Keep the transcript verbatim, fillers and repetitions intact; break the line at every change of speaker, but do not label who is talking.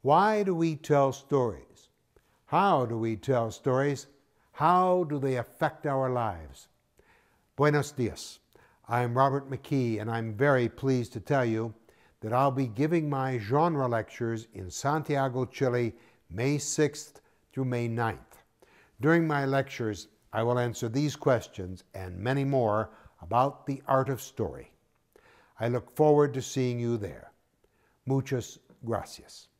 Why do we tell stories? How do we tell stories? How do they affect our lives? Buenos dias. I'm Robert McKee, and I'm very pleased to tell you that I'll be giving my genre lectures in Santiago, Chile, May sixth through May ninth. During my lectures, I will answer these questions and many more about the art of story. I look forward to seeing you there. Muchas gracias.